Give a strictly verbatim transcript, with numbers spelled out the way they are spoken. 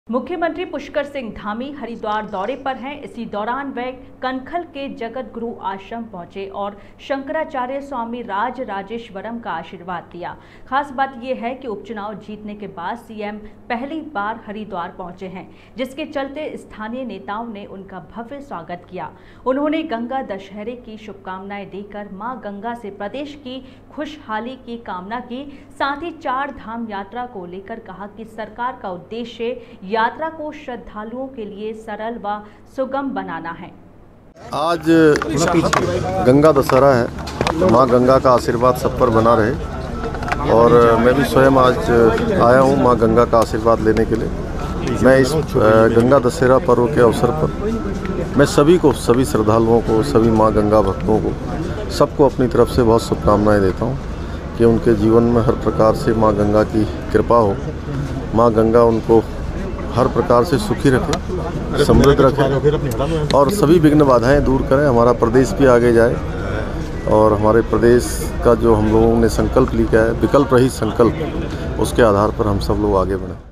मुख्यमंत्री पुष्कर सिंह धामी हरिद्वार दौरे पर हैं। इसी दौरान वे कनखल के जगत गुरु आश्रम पहुंचे और शंकराचार्य स्वामी राज राजेश्वरम का आशीर्वाद लिया। खास बात यह है कि उपचुनाव जीतने के बाद सीएम पहली बार हरिद्वार पहुंचे हैं, जिसके चलते स्थानीय नेताओं ने उनका भव्य स्वागत किया। उन्होंने गंगा दशहरे की शुभकामनाएं देकर मां गंगा से प्रदेश की खुशहाली की कामना की। साथ ही चार धाम यात्रा को लेकर कहा कि सरकार का उद्देश्य यात्रा को श्रद्धालुओं के लिए सरल व सुगम बनाना है। आज गंगा दशहरा है, माँ गंगा का आशीर्वाद सब पर बना रहे और मैं भी स्वयं आज आया हूँ माँ गंगा का आशीर्वाद लेने के लिए। मैं इस गंगा दशहरा पर्व के अवसर पर मैं सभी को, सभी श्रद्धालुओं को, सभी माँ गंगा भक्तों को, सबको अपनी तरफ से बहुत शुभकामनाएं देता हूँ कि उनके जीवन में हर प्रकार से माँ गंगा की कृपा हो। माँ गंगा उनको हर प्रकार से सुखी रखे, समृद्ध रखे और सभी विघ्न बाधाएं दूर करें। हमारा प्रदेश भी आगे जाए और हमारे प्रदेश का जो हम लोगों ने संकल्प लिया है, विकल्प रहित संकल्प, उसके आधार पर हम सब लोग आगे बढ़ें।